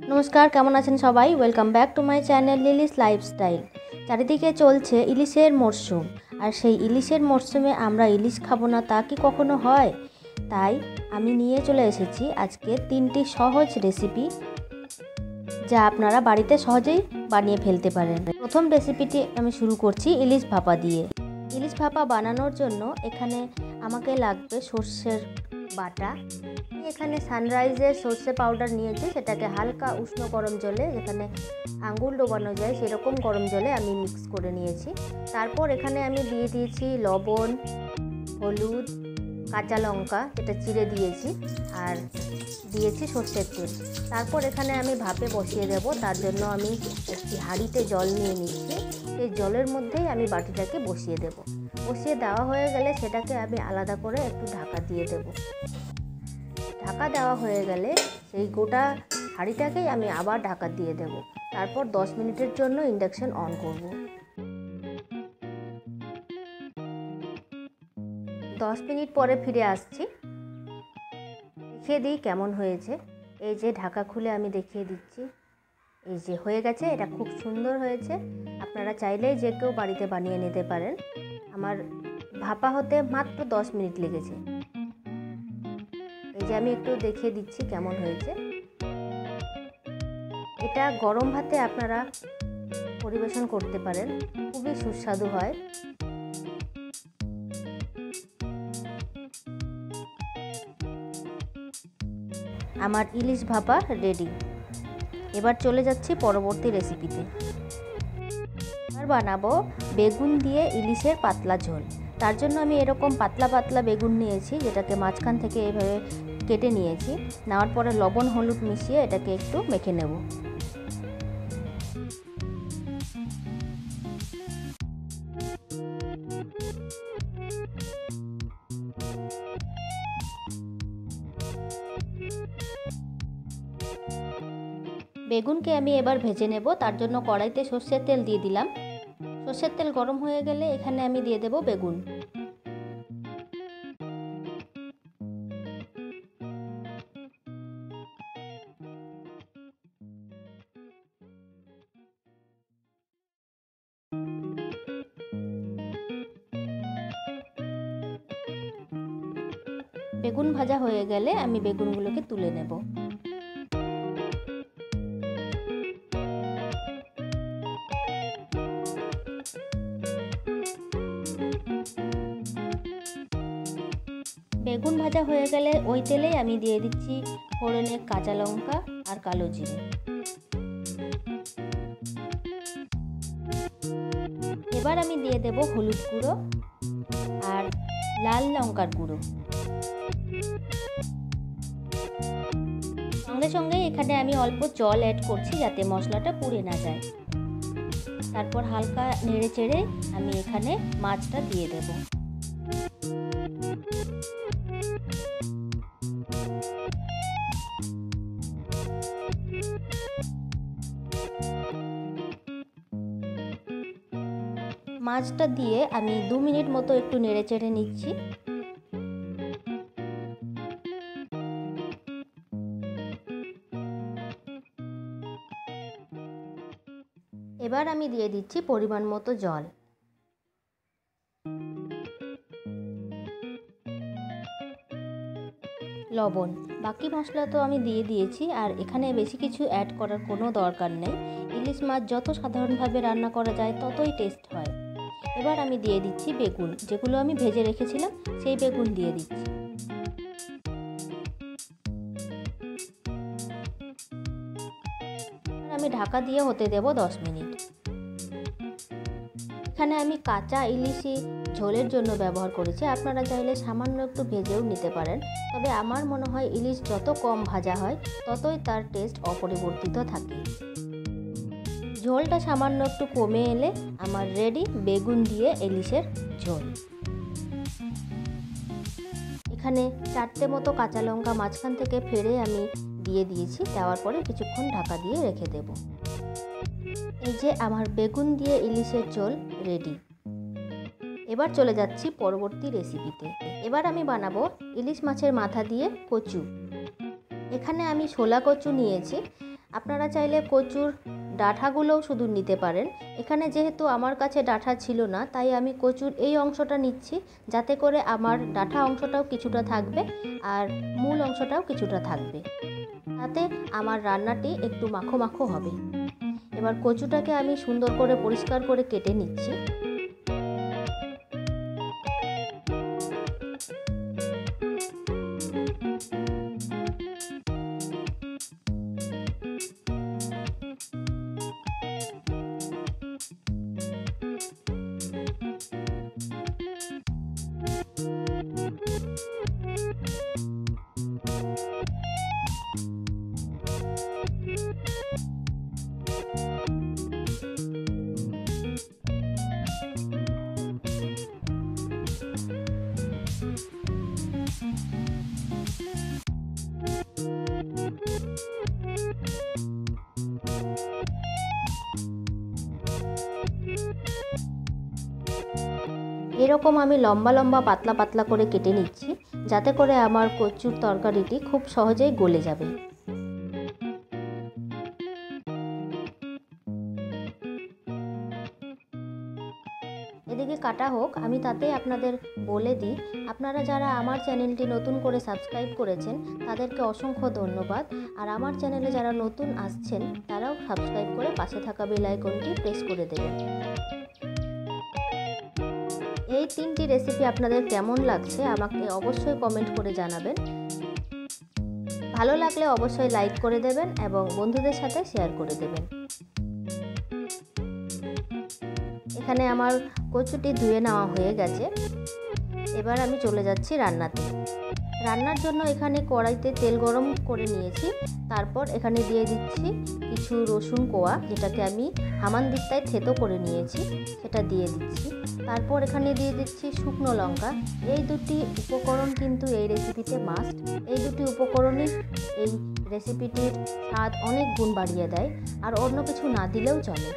नमस्कार केमन आছেন सबाई welcome back to my channel Lili's lifestyle. चारिदिके चलছে ইলিশের মরশুম আর সেই ইলিশের মরশুমে আমরা ইলিশ খাবো না তা কি কখনো হয়। তাই আমি নিয়ে চলে এসেছি আজকে তিনটি সহজ রেসিপি যা আপনারা বাড়িতে সহজেই বানিয়ে ফেলতে পারেন। প্রথম রেসিপিটি আমি শুরু করছি ইলিশ ভাপা দিয়ে। ইলিশ ভাপা বানানোর জন্য এখানে আমাকে লাগবে সর্ষের বাটা। এখানে সানরাইজের সর্ষে পাউডার নিয়েছি, সেটাকে হালকা উষ্ণ গরম জলে, যেখানে আঙুল ডোবানো যায় সেরকম গরম জলে আমি মিক্স করে নিয়েছি। তারপর এখানে আমি দিয়ে দিয়েছি লবণ, হলুদ, কাঁচা লঙ্কা যেটা চিড়ে দিয়েছি, আর দিয়েছি সর্ষের তেল। তারপর এখানে আমি ভাপে বসিয়ে দেব। তার জন্য আমি একটি হাঁড়িতে জল নিয়ে নিচ্ছি। সেই জলের মধ্যেই আমি বাটিটাকে বসিয়ে দেব। বসিয়ে দেওয়া হয়ে গেলে সেটাকে আমি আলাদা করে একটু ঢাকা দিয়ে দেব। ঢাকা দেওয়া হয়ে গেলে সেই গোটা হাঁড়িটাকেই আমি আবার ঢাকা দিয়ে দেব। তারপর 10 মিনিটের জন্য ইন্ডাকশন অন করব। 10 মিনিট পরে ফিরে আসছি, দেখিয়ে দিই কেমন হয়েছে। এই যে ঢাকা খুলে আমি দেখিয়ে দিচ্ছি, এই যে হয়ে গেছে। এটা খুব সুন্দর হয়েছে। আপনারা চাইলেই যে কেউ বাড়িতে বানিয়ে নিতে পারেন। আমার ভাপা হতে মাত্র 10 মিনিট লেগেছে। এই যে আমি একটু দেখিয়ে দিচ্ছি কেমন হয়েছে। এটা গরম ভাতে আপনারা পরিবেশন করতে পারেন, খুবই সুস্বাদু হয়। আমার ইলিশ ভাপা রেডি। এবার চলে যাচ্ছি পরবর্তী রেসিপিতে। এবার বানাবো বেগুন দিয়ে ইলিশের পাতলা ঝোল। তার জন্য আমি এরকম পাতলা পাতলা বেগুন নিয়েছি, যেটাকে মাঝখান থেকে এভাবে কেটে নিয়েছি। নেওয়ার পরে লবণ হলুদ মিশিয়ে এটাকে একটু মেখে নেব। বেগুনকে আমি এবার ভেজে নেব। তার জন্য কড়াইতে সর্ষের তেল দিয়ে দিলাম। সর্ষের তেল গরম হয়ে গেলে এখানে আমি দিয়ে দেব বেগুন। বেগুন ভাজা হয়ে গেলে আমি বেগুনগুলোকে তুলে নেব। বেগুন ভাজা হয়ে গেলে ওই তেলেই আমি দিয়ে দিচ্ছি ফোড়নে কাঁচা লঙ্কা আর কালো জিরে। এবার আমি দিয়ে দেব হলুদ গুঁড়ো আর লাল লঙ্কার গুঁড়ো। সঙ্গে সঙ্গে এখানে আমি অল্প জল অ্যাড করছি যাতে মশলাটা পুড়ে না যায়। তারপর হালকা নেড়ে চেড়ে আমি এখানে মাছটা দিয়ে দেব। মাছটা দিয়ে আমি 2 মিনিট মতো একটু নেড়ে চেড়ে নিচ্ছি। এবার আমি দিয়ে দিচ্ছি পরিমাণ মতো জল। লবণ, বাকি মশলা তো আমি দিয়ে দিয়েছি, আর এখানে বেশি কিছু অ্যাড করার কোনো দরকার নেই। ইলিশ মাছ যত সাধারণভাবে রান্না করা যায় ততই টেস্ট হয়। এবার আমি দিয়ে দিচ্ছি বেগুন, যেগুলো আমি ভেজে রেখেছিলাম সেই বেগুন দিয়ে দিচ্ছি। আমি ঢাকা দিয়ে হতে দেব 10 মিনিট। এখানে আমি কাঁচা ইলিশই ঝোলের জন্য ব্যবহার করেছি। আপনারা চাইলে সামান্য একটু ভেজেও নিতে পারেন, তবে আমার মনে হয় ইলিশ যত কম ভাজা হয় ততই তার টেস্ট অপরিবর্তিত থাকে। ঝোলটা সামান্য একটু কমে এলে আমার রেডি বেগুন দিয়ে ইলিশের ঝোল। এখানে 4টে মতো কাঁচা লঙ্কা মাঝখান থেকে ফেড়ে আমি দিয়ে দিয়েছি। দেওয়ার পরে কিছুক্ষণ ঢাকা দিয়ে রেখে দেব। এই যে আমার বেগুন দিয়ে ইলিশের ঝোল রেডি। এবার চলে যাচ্ছি পরবর্তী রেসিপিতে। এবার আমি বানাবো ইলিশ মাছের মাথা দিয়ে কচু। এখানে আমি সোলা কচু নিয়েছি। আপনারা চাইলে কচুর ডাঁটাগুলোও শুধু নিতে পারেন। এখানে যেহেতু আমার কাছে ডাঁটা ছিল না, তাই আমি কচুর এই অংশটা নিচ্ছি, যাতে করে আমার ডাঁটা অংশটাও কিছুটা থাকবে আর মূল অংশটাও কিছুটা থাকবে, তাতে আমার রান্নাটি একটু মাখো মাখো হবে। এবার কচুটাকে আমি সুন্দর করে পরিষ্কার করে কেটে নিচ্ছি। এরকম আমি লম্বা লম্বা পাতলা পাতলা করে কেটে নিচ্ছি, যাতে করে আমার কচুর তরকারিটি খুব সহজেই গলে যাবে। এদিকে কাটা হোক, আমি তাতেই আপনাদের বলে দিই, আপনারা যারা আমার চ্যানেলটি নতুন করে সাবস্ক্রাইব করেছেন তাদেরকে অসংখ্য ধন্যবাদ। আর আমার চ্যানেলে যারা নতুন আসছেন তারাও সাবস্ক্রাইব করে পাশে থাকা বেল আইকনটি প্রেস করে দেবেন। এই 3টি রেসিপি আপনাদের কেমন লাগছে আমাকে অবশ্যই কমেন্ট করে জানাবেন। ভালো লাগলে অবশ্যই লাইক করে দেবেন এবং বন্ধুদের সাথে শেয়ার করে দেবেন। এখানে আমার কচুটি ধুয়ে নেওয়া হয়ে গেছে। এবার আমি চলে যাচ্ছি রান্নাতে। রান্নার জন্য এখানে কড়াইতে তেল গরম করে নিয়েছি। তারপর এখানে দিয়ে দিচ্ছি কিছু রসুন কোয়া, যেটাকে আমি হামানদিস্তায় থেতো করে নিয়েছি, সেটা দিয়ে দিচ্ছি। তারপর এখানে দিয়ে দিচ্ছি শুকনো লঙ্কা। এই দুটি উপকরণ কিন্তু এই রেসিপিতে মাস্ট। এই দুটি উপকরণই এই রেসিপিটির স্বাদ অনেক গুণ বাড়িয়ে দেয়, আর অন্য কিছু না দিলেও চলে।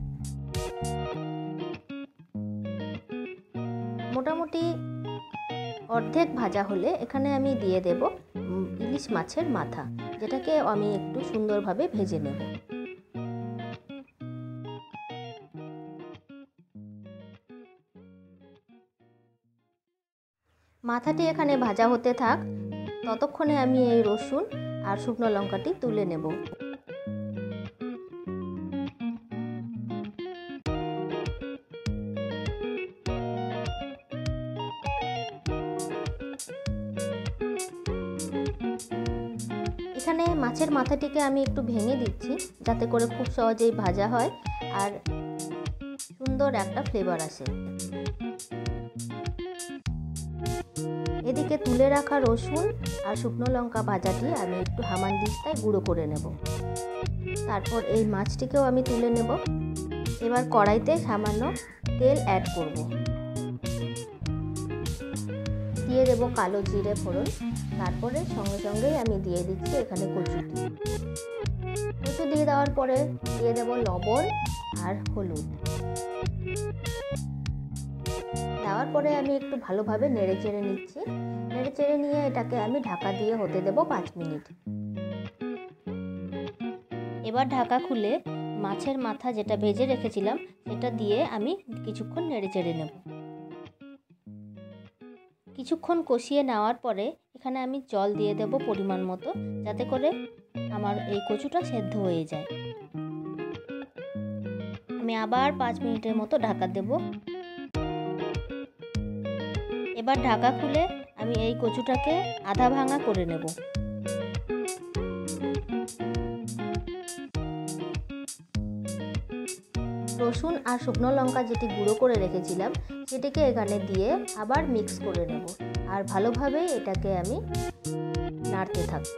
মোটামুটি অর্ধেক ভাজা হলে এখানে আমি দিয়ে দেব ইলিশ মাছের মাথা, যেটাকে আমি একটু সুন্দরভাবে ভেজে নেব। মাথাটি এখানে ভাজা হতে থাক, ততক্ষণে আমি এই রসুন আর শুকনো লঙ্কাটি তুলে নেব। এখানে মাছের মাথাটিকে আমি একটু ভেঙে দিচ্ছি, যাতে করে খুব সহজেই ভাজা হয় আর সুন্দর একটা ফ্লেভার আসে। এদিকে তুলে রাখা রসুন আর শুকনো লঙ্কা ভাজাটি আমি একটু হামানদিস্তায় গুঁড়ো করে নেব। তারপর এই মাছটিকেও আমি তুলে নেব। এবার কড়াইতে সামান্য তেল অ্যাড করব। দিয়ে দেব কালো জিরে ফোড়ন। তারপরে সঙ্গে সঙ্গেই আমি দিয়ে দিচ্ছি এখানে কচুটি। কচু দিয়ে দেওয়ার পরে দিয়ে দেব লবণ আর হলুদ। দেওয়ার পরে আমি একটু ভালোভাবে নেড়ে চেড়ে নিচ্ছি। নেড়ে চেড়ে নিয়ে এটাকে আমি ঢাকা দিয়ে হতে দেব 5 মিনিট। এবার ঢাকা খুলে মাছের মাথা যেটা ভেজে রেখেছিলাম সেটা দিয়ে আমি কিছুক্ষণ নেড়ে চেড়ে নেব। কিছুক্ষণ কষিয়ে নেওয়ার পরে এখানে আমি জল দিয়ে দেব পরিমাণ মতো, যাতে করে আমার এই কচুটা সেদ্ধ হয়ে যায়। আমি আবার 5 মিনিটের মতো ঢাকা দেব। এবার ঢাকা খুলে আমি এই কচুটাকে আধা ভাঙা করে নেব। রসুন আর শুকনো লঙ্কা যেটি গুঁড়ো করে রেখেছিলাম সেটিকে এখানে দিয়ে আবার মিক্স করে নেব, আর ভালোভাবে এটাকে আমি নাড়তে থাকব।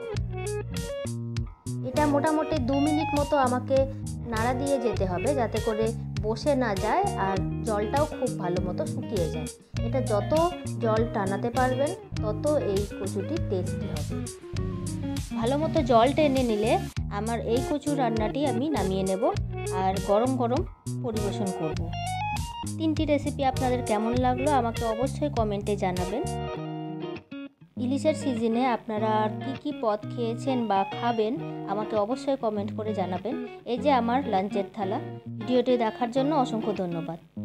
এটা মোটামুটি 2 মিনিট মতো আমাকে নাড়া দিয়ে যেতে হবে, যাতে করে বসে না যায় আর জলটাও খুব ভালো মতো শুকিয়ে যায়। এটা যত জল টানাতে পারবেন তত এই কচুটি টেস্টি হবে। ভালো মতো জল টেনে নিলে আমার এই কচু রান্নাটি আমি নামিয়ে নেব আর গরম গরম পরিবেশন করব। 3টি রেসিপি আপনাদের কেমন লাগলো আমাকে অবশ্যই কমেন্টে জানাবেন। ইলিশের সিজনে আপনারা আর কী পদ খেয়েছেন বা খাবেন আমাকে অবশ্যই কমেন্ট করে জানাবেন। এই যে আমার লাঞ্চের থালা। ভিডিওটি দেখার জন্য অসংখ্য ধন্যবাদ।